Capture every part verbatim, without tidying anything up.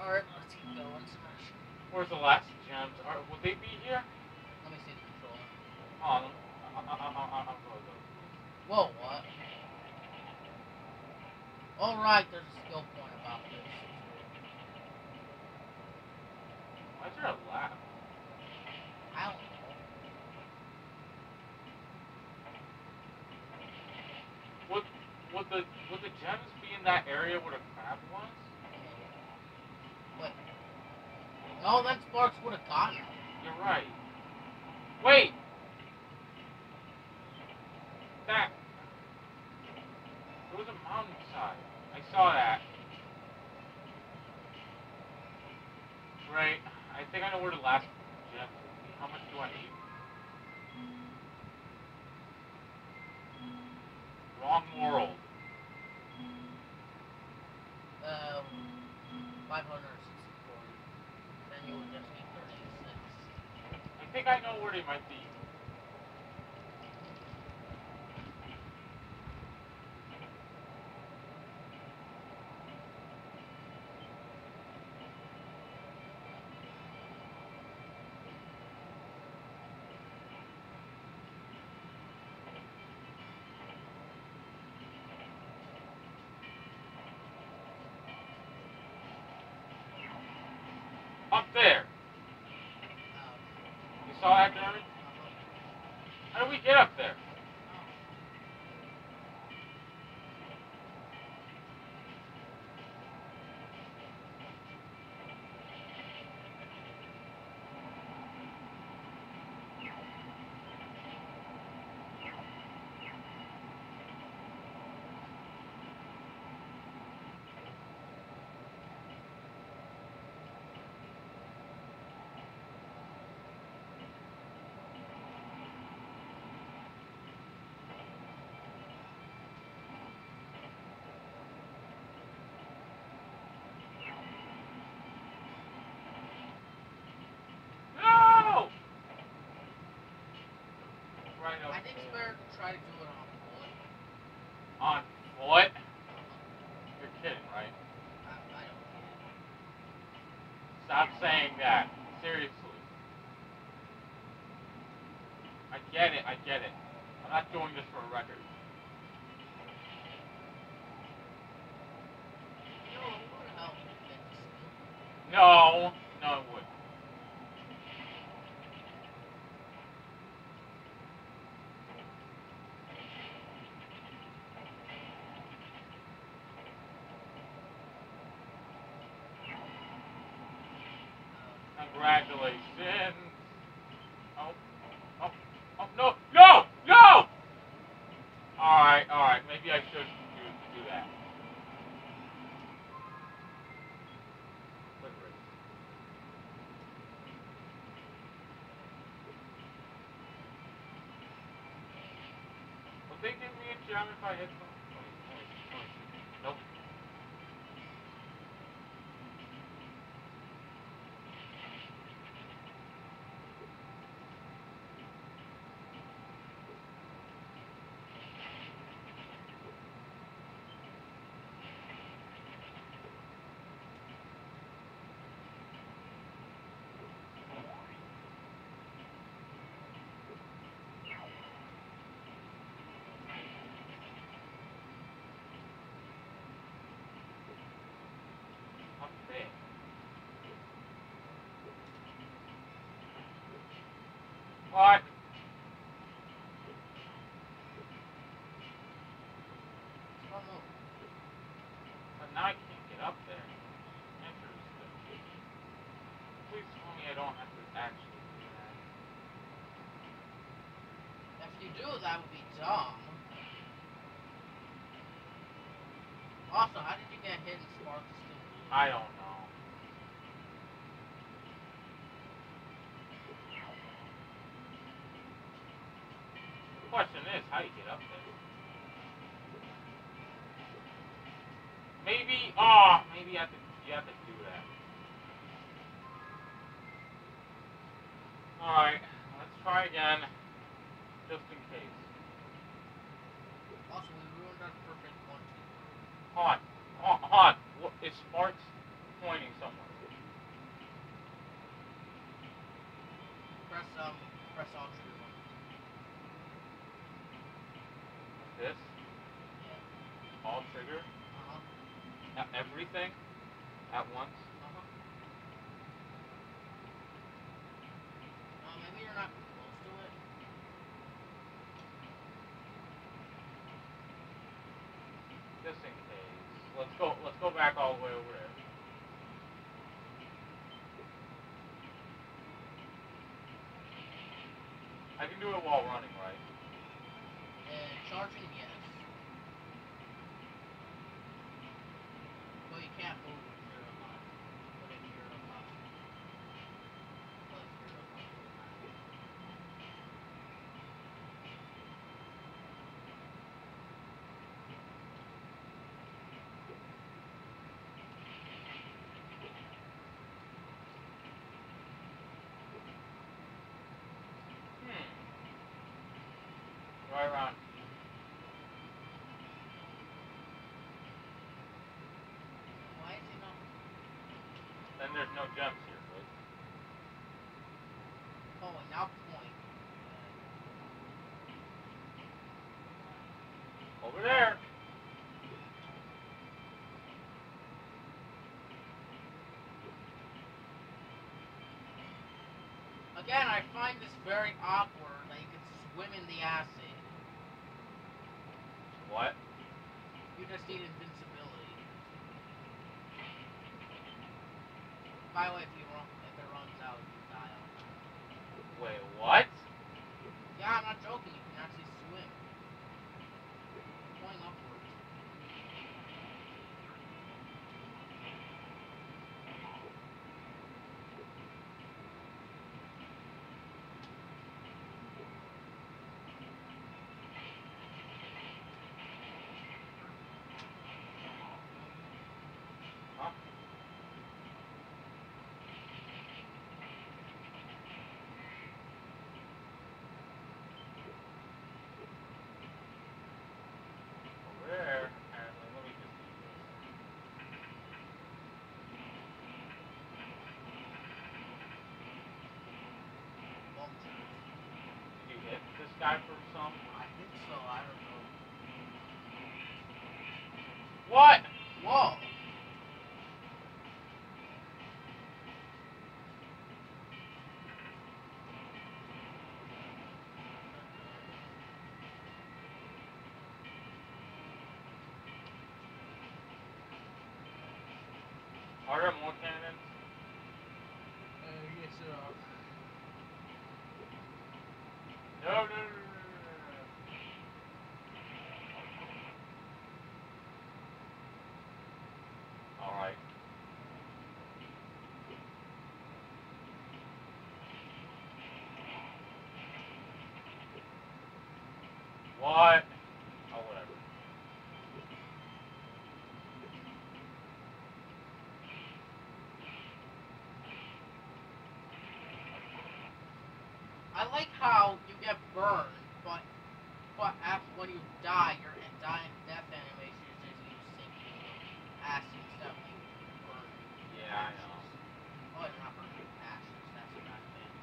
Alright, let's keep going. Where's the last gems? Are, would they be here? Let me see the controller. Oh, no. I, I, I, I, I'll go, go. Whoa, what? Alright, there's a skill point about this. Why is there a lab? I don't know. Would, would the would the gems be in that area where the crab was? Wait. No, then Sparks would have gotten it. You're right. Wait! That... There was a mountainside. I saw that. Right. I think I know where the last gem will be. How much do I need? Wrong world. Um, five hundred sixty-four. Then you would just need thirty-six. I think I know where they might be. Up there. Um, You saw that, Jeremy? How do we get up there? No! Right up I think it's there. better to try to do it on foot. On foot? You're kidding, right? I, I don't get it. Stop saying that. Seriously. I get it, I get it. I'm not doing this for a record. You know, it would help if you get the skill. No, no it wouldn't. Congratulations. Oh, oh, oh, no, no, no! Alright, alright, maybe I should do, do that. Quick race. Would they give me a gem if I hit them? Nope. Up there. What? Slow mo. But now I can't get up there. Interesting. Please tell me I don't have to actually do that. If you do, that would be dumb. Also, how did you get hit and Sparks is still blue? I don't know. The question is, how do you get up there? Maybe, oh, maybe you have to, you have to do that. Alright, let's try again, just in case. Also, we ruined our perfect one, two, three. Hold on, hold on, hold on. What, is Sparks pointing somewhere? all trigger Uh-huh. e- everything at once? Uh-huh. Uh, maybe you're not close to it. Just in case. Let's go. Let's go back all the way over there. I can do it while running, right? Uh, charging, yes. Well, you can't move if you're alive. But if you're alive, well, if you're alive, Hmm. Right around. why is he not? Then there's no gems here, right? Oh, wait, now point. Over there. Again, I find this very awkward that you can swim in the acid. What? You just need invincibility. By the way, if you run, if it runs out, you die on that. Wait, what? Yeah, I'm not joking. You can actually swim. Going upwards. Huh? Over there. And then let me just do this. Vultures. Did you hit this guy for some? I think so. I don't know. What? Whoa! Are there more cannons? Uh, yes, there are. No, no, no, no, no, no, no. All right. What? Oh, whatever. I like how you get burned, but but after when you die, your dying death animation is just you sinking acid instead of you burning. Yeah, I know. Oh, you're not burning ashes. That's what I meant.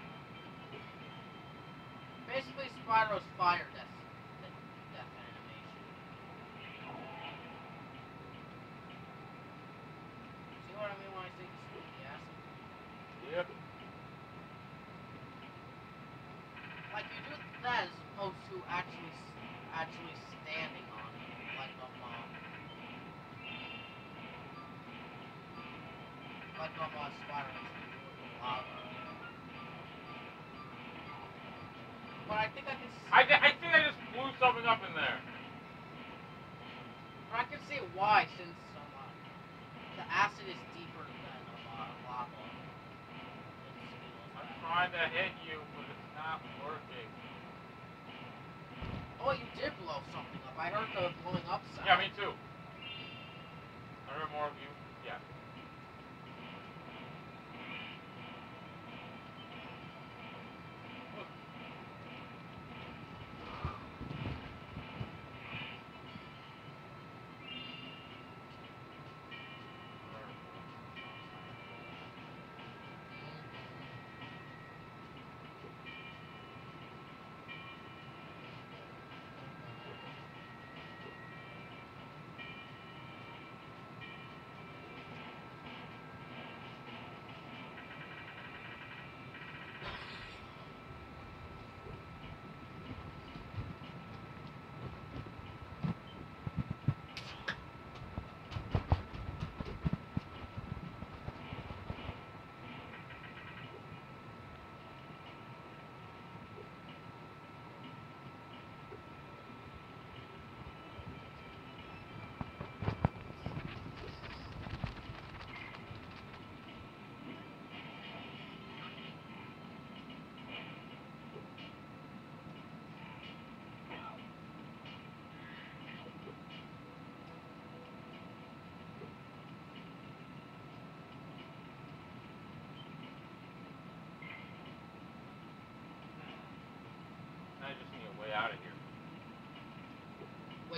Basically, Spyro's fire death death animation. See what I mean when I say destroy the acid? Yep. Like you do that as opposed to actually actually standing on it, like um uh, like um uh, Spyro lava. But I think I can. I, I think I just blew something up in there. But I can see why since um uh, the acid is deeper than um uh, lava. I'm trying to hit you, but it's not working. Oh, you did blow something up. I heard the blowing up sound. Yeah, me too. I heard more of you. Yeah.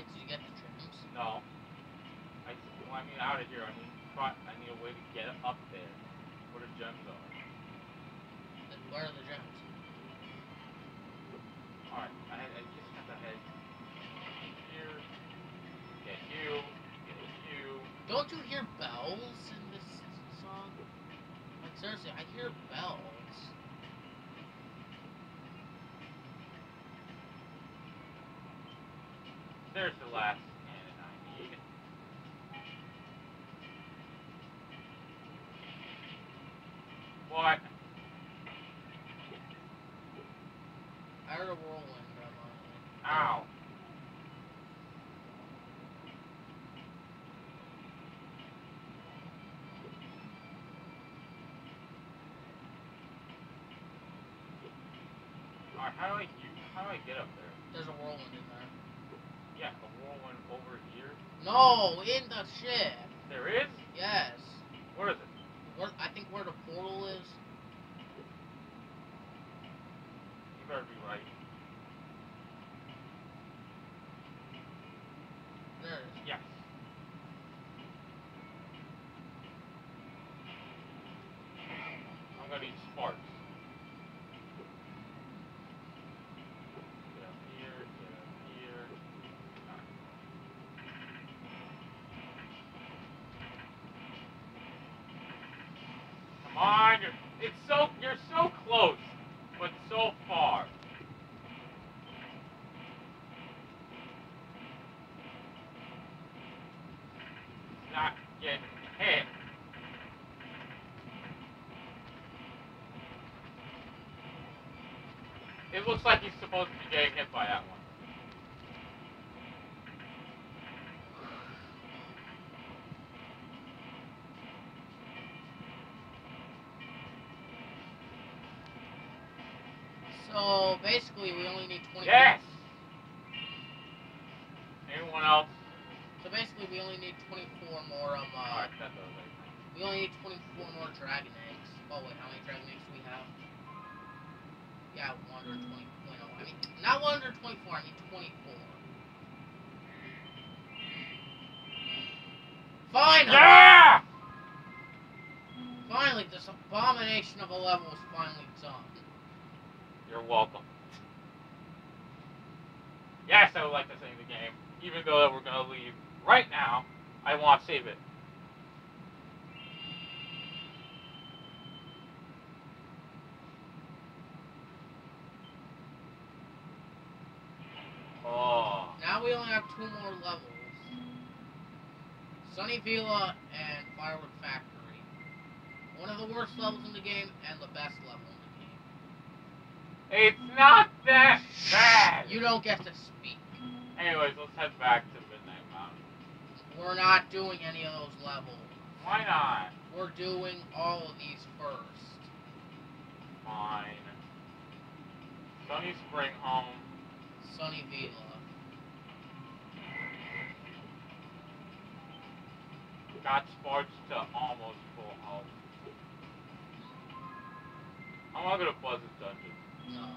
Did you get the gems? No. I, well, I mean, out of here. I need, try, I need a way to get up there. Where the gems are. Then where are the gems? Alright, I, I just have to head here. Get you. Get you. Don't you hear bells in this song? Like, seriously, I hear bells. There's the last cannon I need. What? I heard a whirlwind, Grandma. Ow. Alright, how do I how do I get up there? There's a whirlwind in there. Yeah, a whirlwind over here. No, in the ship. There is? Yes. Where is it? Where, I think where the portal is. You better be right. There it is. Yes. I'm gonna need sparks. Get up here, get up here. Come on, you're, it's so, you're so close, but so far. It's not getting hit. It looks like he's supposed to be getting hit by that one. So basically, we only need twenty. Yes! Anyone else? So basically, we only need twenty-four more. Um, uh, Alright, that does it. we only need twenty-four more dragon eggs. Oh wait, how many dragon eggs do we have? Yeah, one hundred twenty. Wait, no, I mean not one hundred twenty-four. I mean twenty-four. Finally! Yeah! Finally, this abomination of a level is finally done. You're welcome. Yes, I would like to save the game. Even though we're going to leave right now, I want to save it. Oh. Now we only have two more levels. Sunny Villa and Firewood Factory. One of the worst levels in the game and the best level in the game. It's not that bad. You don't get to speak. Anyways, let's head back to Midnight Mountain. We're not doing any of those levels. Why not? We're doing all of these first. Fine. Sunny Spring Home. Sunny Villa. Got sparks to almost full health. I'm not gonna buzz this dungeon. No.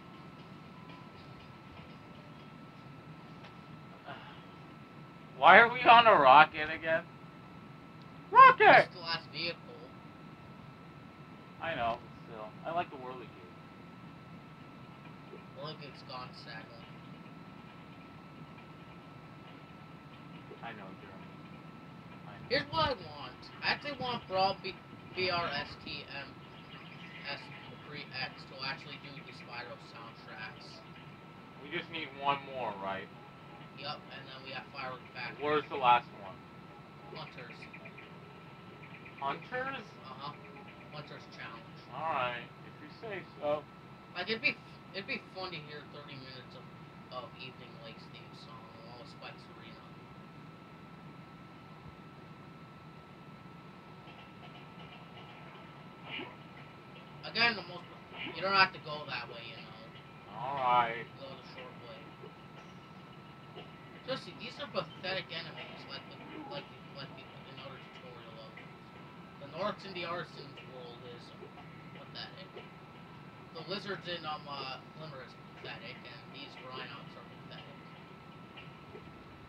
Why are we on a rocket again? Rocket! That's the last vehicle. I know, but still. I like the Whirligig. Whirligig's gone, sadly. I know, Jeremy. I know. Here's what I want. I actually want Brawl B R S T M S three X to actually do the Spyro soundtracks. We just need one more, right? Yup, and then we have Firework Factory. Where's the last one? Hunters. Hunters? Uh-huh. Hunters Challenge. Alright, if you say so. Like, it'd be it'd be fun to hear thirty minutes of, of Evening Lake's theme song along with Spike's Arena. Again, the most you don't have to go that way, you know. Alright. Go the short way. Seriously, these are pathetic enemies, like the like the, like the, in other tutorial levels. The Norks in the Arsons world is pathetic. The lizards in um uh, Glimmer is pathetic, and these Rhinox are pathetic.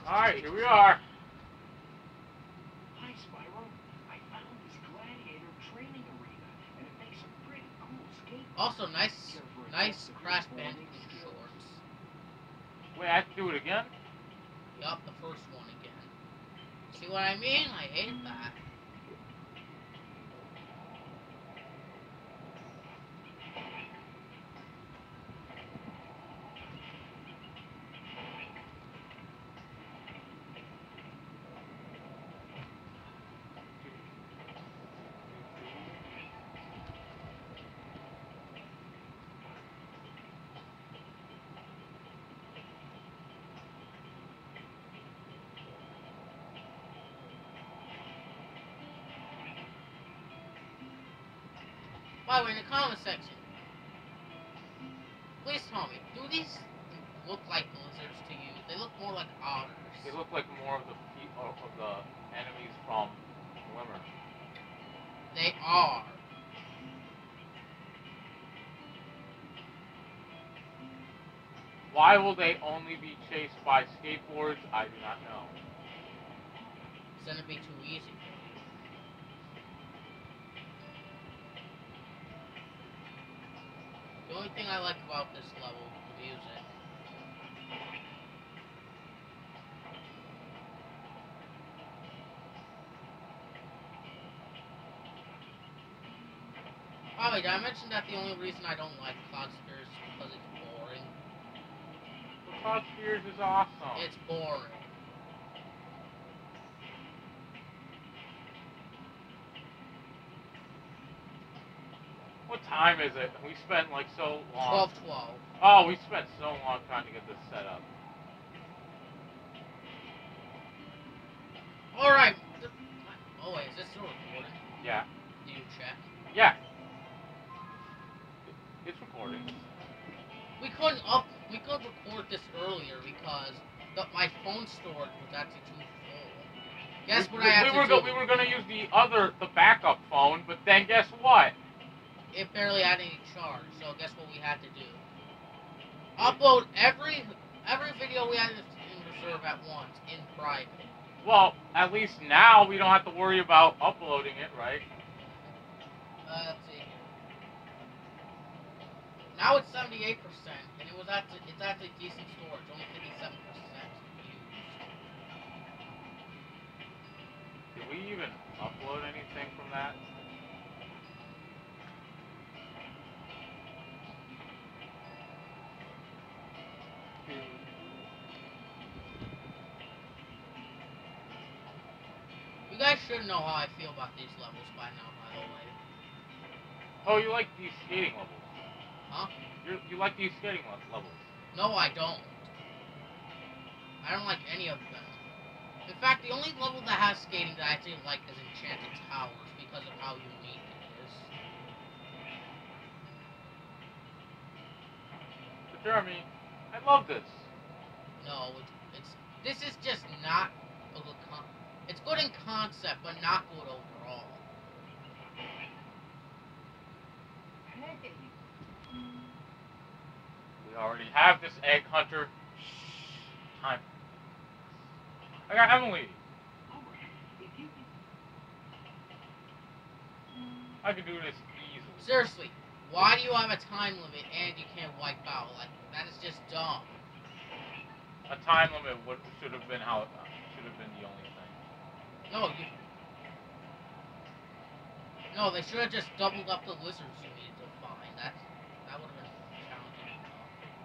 Alright, here we are. Hi, Spyro. I found this gladiator training arena, and it makes a pretty cool skate. Also, nice, Care for a nice test of your Crash boarding Bandicoot skills? shorts. Wait, I have to do it again? Yup, the first one again. See what I mean? I hate that. By the way, in the comment section, please tell me, do these look like lizards to you? They look more like otters. They look like more of the pe- of of the enemies from Glimmer. They are. Why will they only be chased by skateboards? I do not know. It's gonna be too easy for you. The only thing I like about this level, the music. Oh wait, did I mention that the only reason I don't like Cloud Spears is because it's boring? The Cloud Spears is awesome. It's boring. What time is it? We spent like so long. twelve twelve. Oh, we spent so long trying to get this set up. Alright. Oh wait, is this still recording? Yeah. Do you check? Yeah. It's recording. We couldn't up. We couldn't record this earlier because the, my phone storage was actually too full. Guess we, what I had we to were do? Go, we were gonna use the other, the backup phone, but then guess what? It barely had any charge. So guess what we had to do? Upload every every video we had in, in reserve at once in private. Well, at least now we don't have to worry about uploading it, right? Uh, let's see here. Now it's seventy-eight percent, and it was actually it's actually decent storage, only fifty-seven percent used. Did we even upload anything from that? You guys should know how I feel about these levels by now, by the way. Oh, you like these skating levels? Huh? You you like these skating le- levels? No, I don't. I don't like any of them. In fact, the only level that has skating that I actually like is Enchanted Towers because of how unique it is. But Jeremy, I love this. No, it's, it's this is just not a good con. It's good in concept, but not good overall. Hey. We already have this egg hunter. Shh. Time. I got Emily. All right. If you can... I can do this easily. Seriously, why do you have a time limit and you can't wipe out? Like, that is just dumb. A time limit would should have been how it should have been the only thing. No, you. No, they should have just doubled up the lizards you needed to find. That's that would have been challenging enough.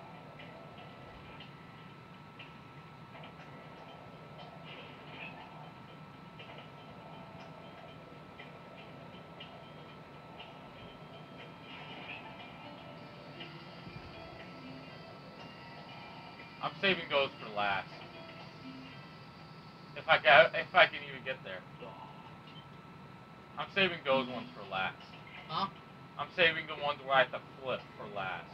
I'm saving those for last. If I can, if I can even get there. I'm saving those ones for last. Huh? I'm saving the ones where I have to flip for last.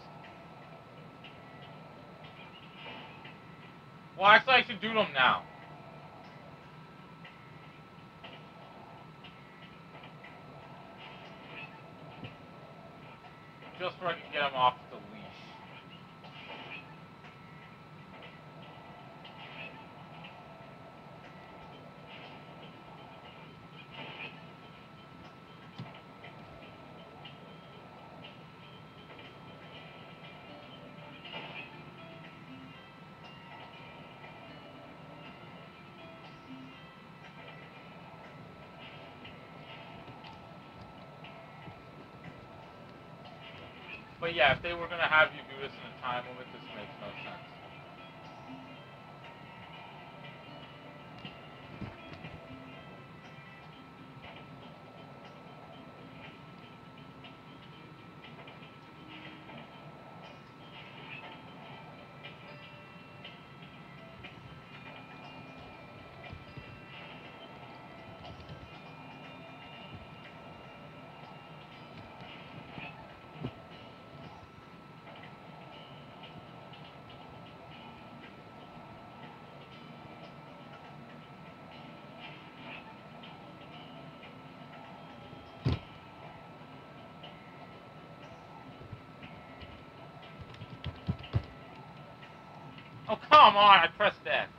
Well, actually, I should do them now. Just so I can get them off the leash. But yeah, if they were gonna have you do this in a time limit, this makes no sense. Oh, come on, I pressed X.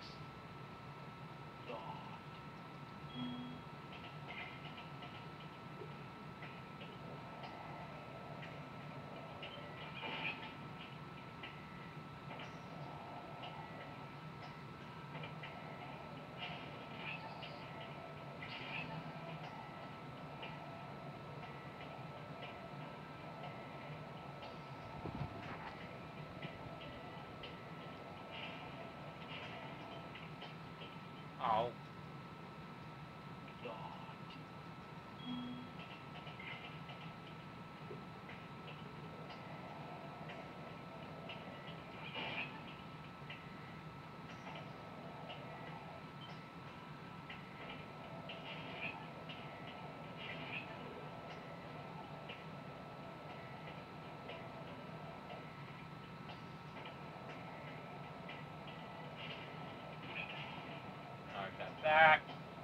Oh. Alright, got back.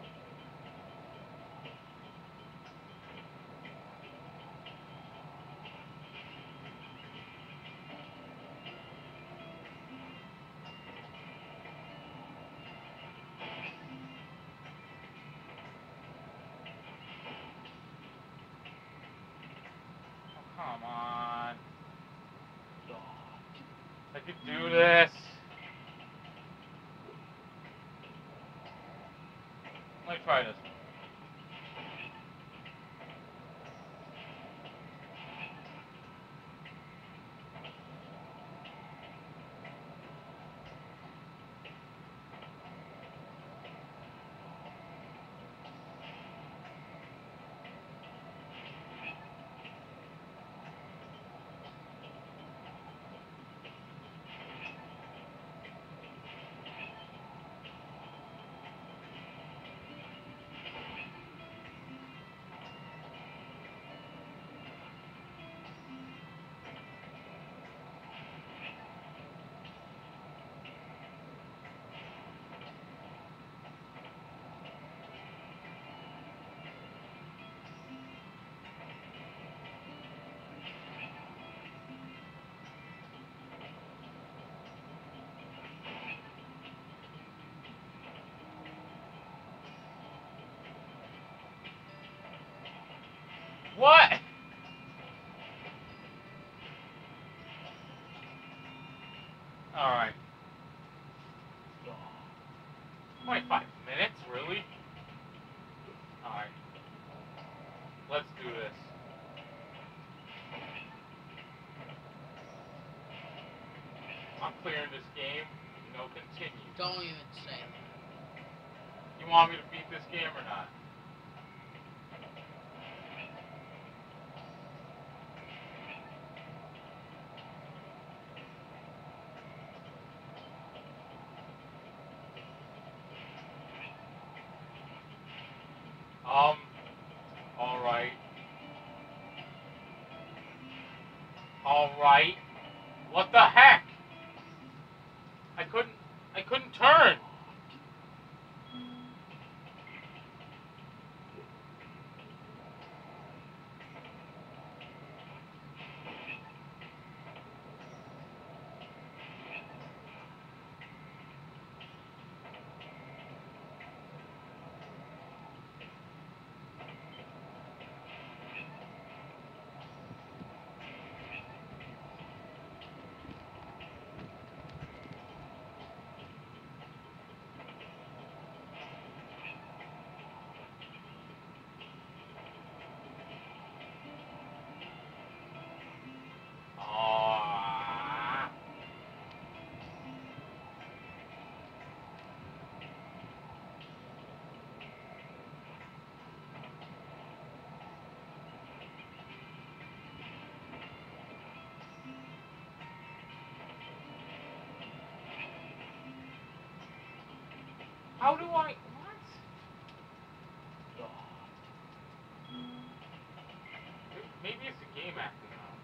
Oh, come on. I could do this. Let me try this. What? Alright. twenty-five minutes, really? Alright. Let's do this. I'm clearing this game. No continue. Don't even say that. You want me to beat this game or not? Um, alright. Alright. What the heck? I couldn't, I couldn't turn. How do I? What? Maybe it's the game acting up.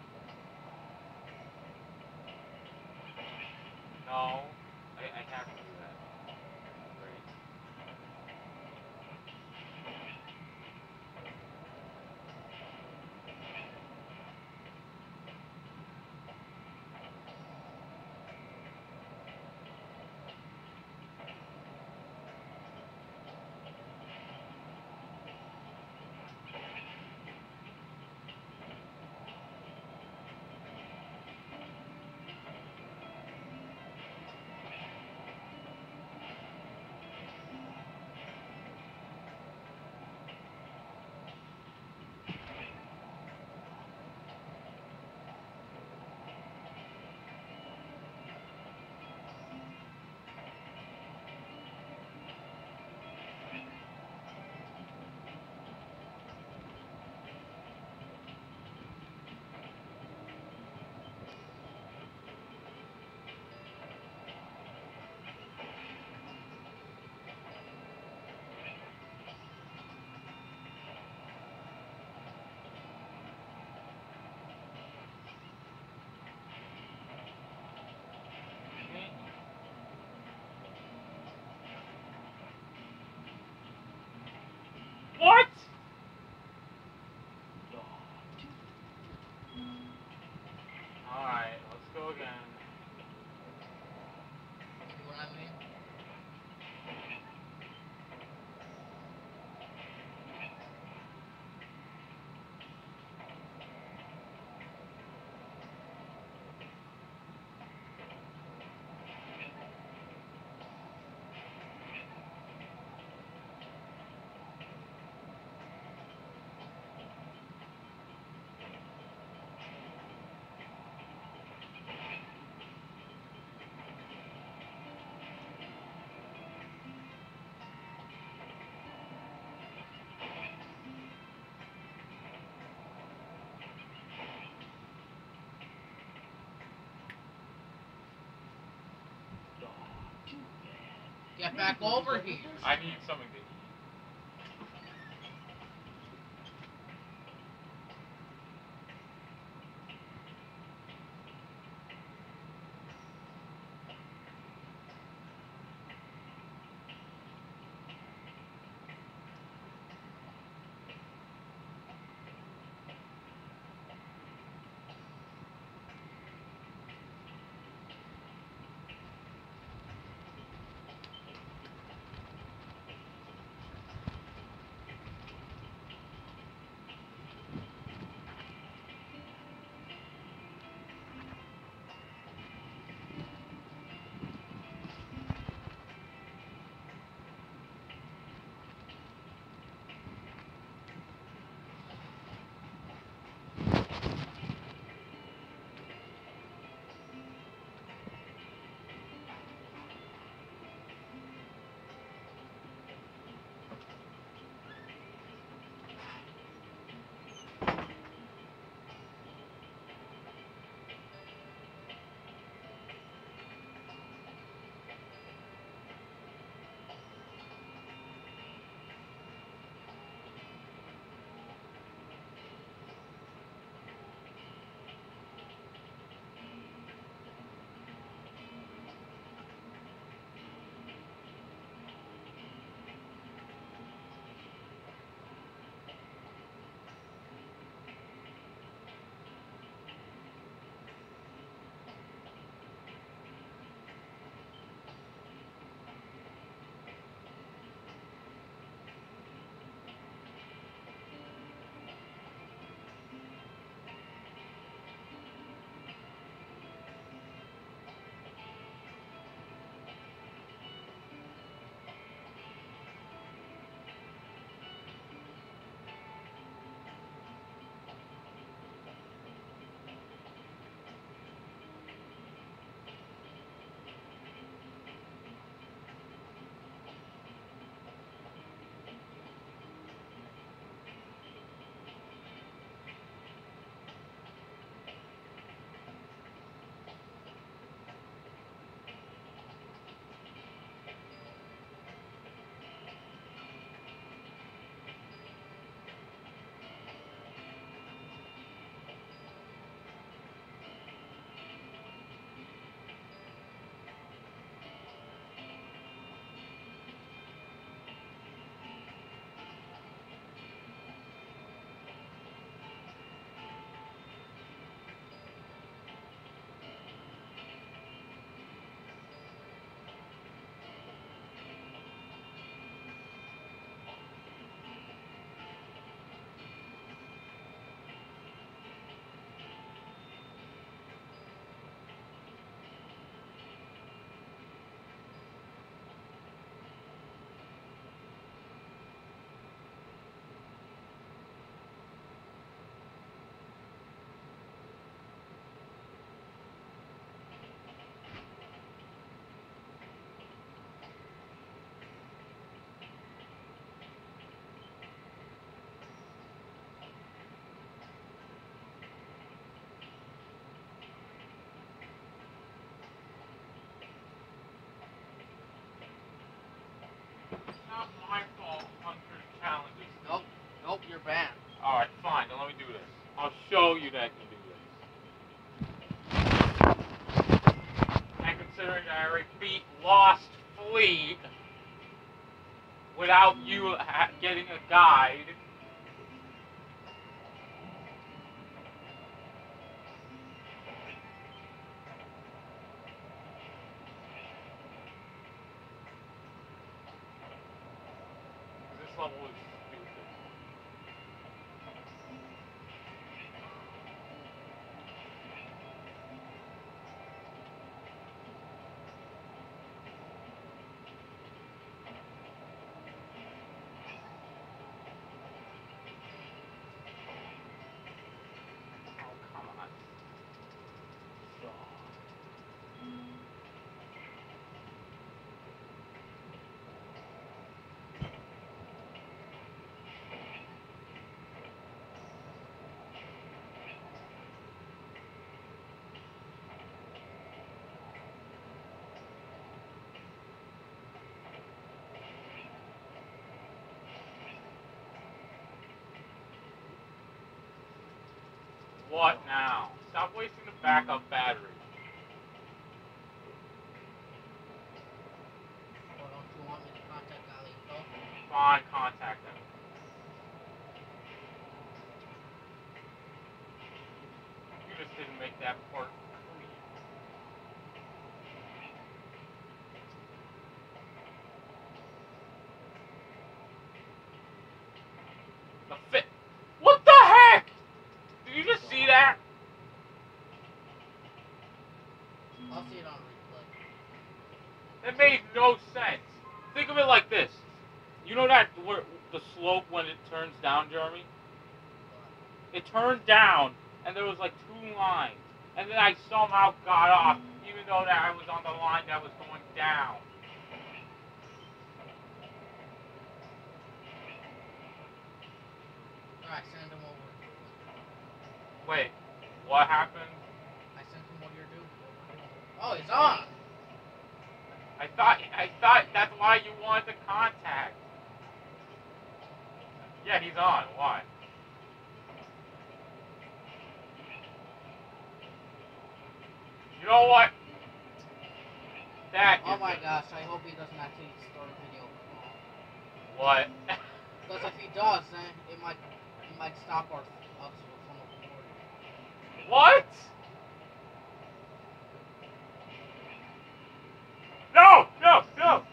No, I, I have to do that. Great. What? Alright, let's go again. See what I mean? Get back over here. I need something to eat. not my fault Hunter's challenges. Nope. Nope, you're banned. Alright, fine, then let me do this. I'll show you that I can do this. And considering I already beat Lost Fleet without you ha getting a guide. This level is stupid. Oh, come on. What now? Stop wasting the backup battery. Or don't you want me to contact Alito? Fine, contact them. You just didn't make that part clear. The fit. What the heck? Did you just see that? I'll see it on replay. It made no sense. Think of it like this. You know that where the slope when it turns down, Jeremy? It turned down, and there was like two lines. And then I somehow got off, even though that I was on the line that was going down. Alright, send him over. Wait, what happened? I sent him what you're due. Oh, he's on! I thought I thought that's why you wanted to contact. Yeah, he's on. Why? You know what? That Oh is my it. gosh, I hope he doesn't actually start a video. What? Because if he does, then it might it might stop our us from recording. What? No! No! No!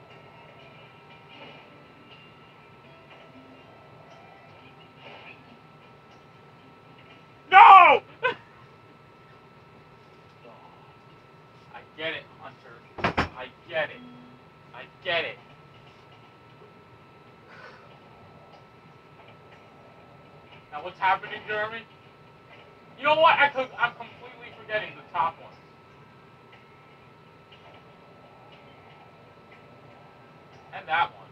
No! I get it, Hunter. I get it. I get it. Now what's happening, Jeremy? You know what? I could, I'm completely forgetting the top one. And that one.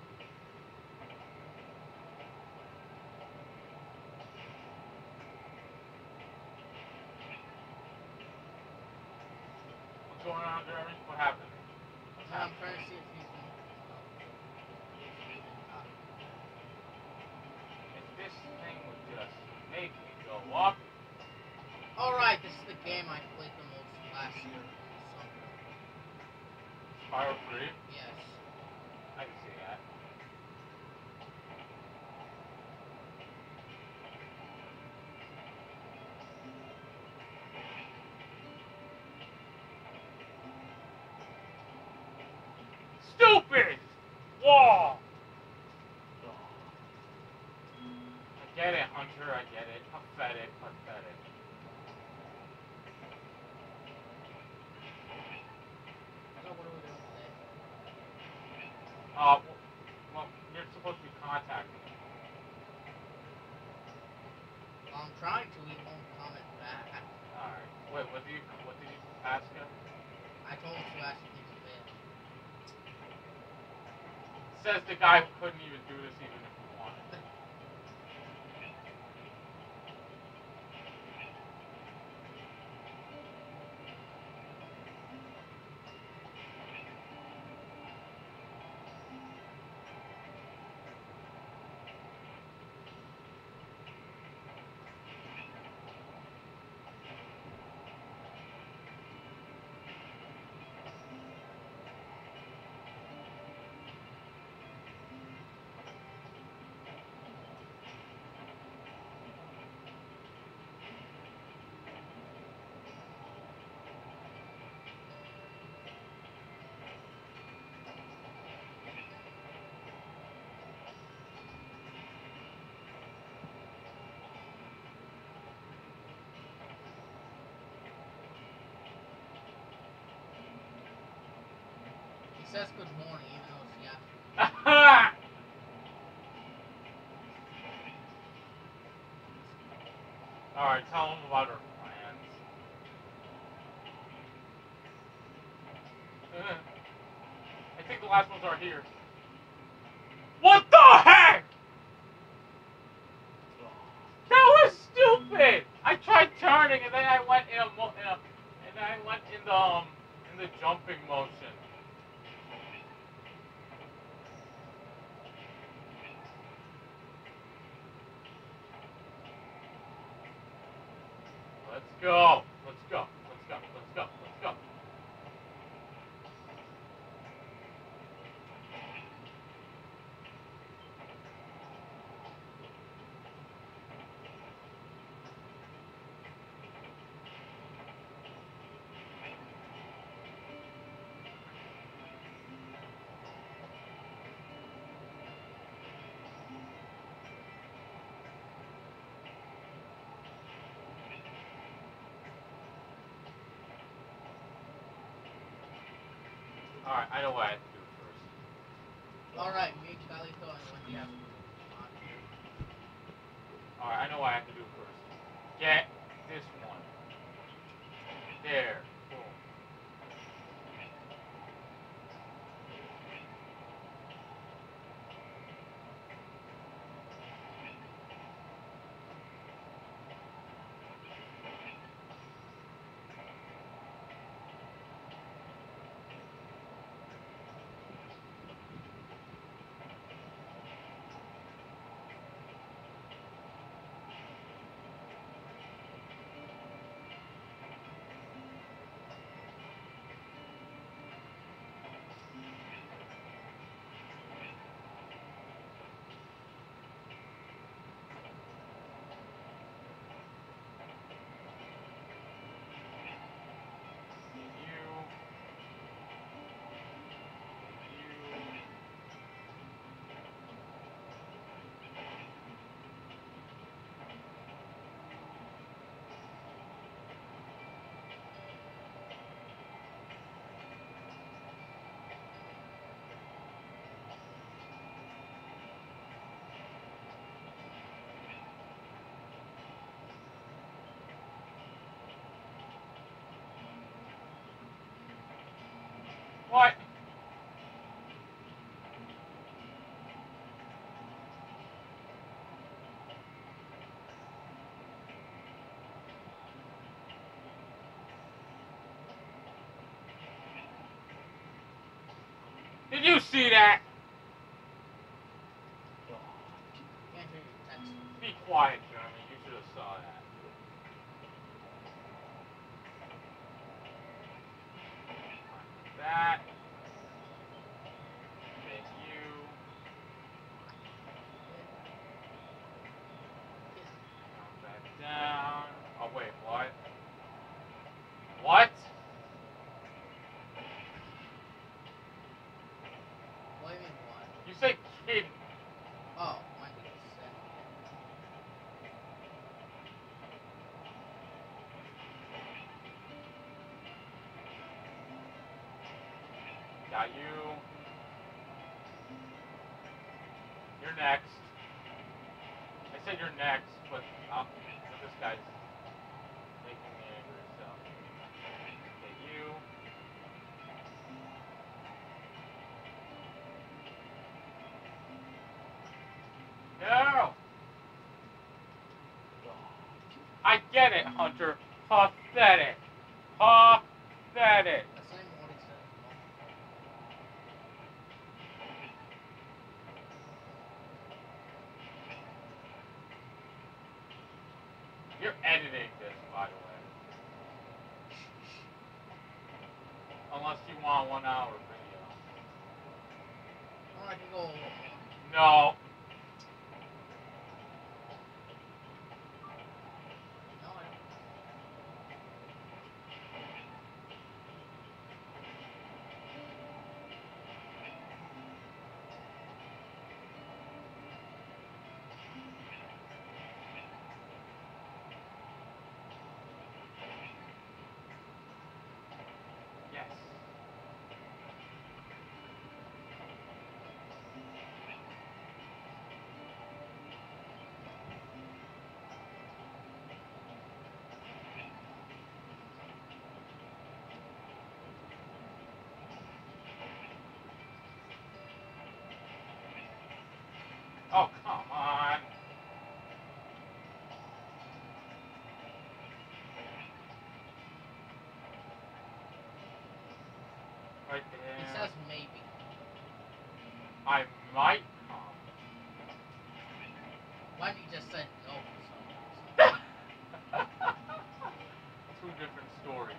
What's going on, Jeremy? What happened? What's I'm happening? trying to see if he's been. If this thing would just make me go up. Alright, this is the game I played the most last year in the summer. Spiral three? Yes. I can see that. Stupid! Wall! I get it, Hunter, I get it. Pathetic, pathetic. So what are we doing today? Uh, well, you're supposed to be contacting him. Well, I'm trying to, he won't comment back. Alright. Wait, what did you, what did you ask him? I told him to ask if he's available. Says the guy who couldn't even do this even if he wanted. says good morning, even though it's yeah. Alright, tell them about our plans. I think the last ones are here. What the heck? That was stupid! I tried turning and then I went in a, mo in a and then I went in the um in the jumping motion. Let's go. Let's go. Let's go. Let's go. Let's go. Alright, I know what I have to do first. Alright, me, Calito, and what do you have to do? Alright, I know what I have to do first. Get this one. There. Boom. What? Did you see that? Can't hear your text. Be quiet, Jeremy. You should have saw that. That. Then you. Count that down. Oh wait, what? What? What do you mean, what? You say kid. Oh, my goodness. Got you. You're next. I said you're next, but, uh, but this guy's making me angry, so. Okay, you. No! I get it, Hunter. Pathetic. Pathetic. That's not even what he said. You're editing this, by the way. Unless you want one hour video. Oh, I can go. No. No, I don't. Yes. Oh, come on. Right He there. says maybe. I might come. Why did he just say no for some reason? Two different stories.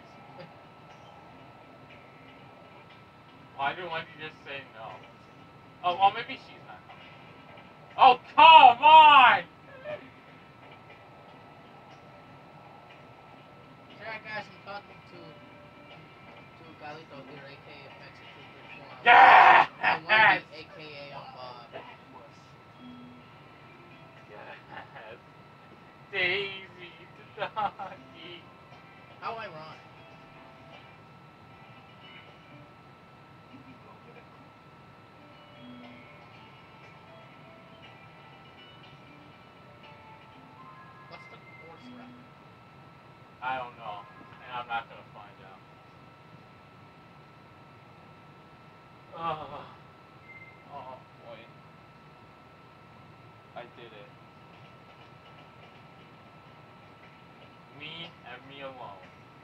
Why do why did you just say no? Oh, well, maybe she's not coming. Oh, come on! Alright guys, I'm talking to to Galito here, aka Mexican Reform. Yes! I will be aka um uh Yes. Daisy the doggy. how ironic. What's the course record? I don't know, and I'm not gonna find out. Oh, oh boy. I did it. Me and me alone.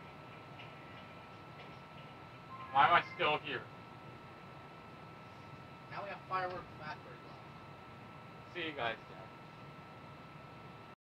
Why am I still here? Now we have fireworks factory left. See you guys.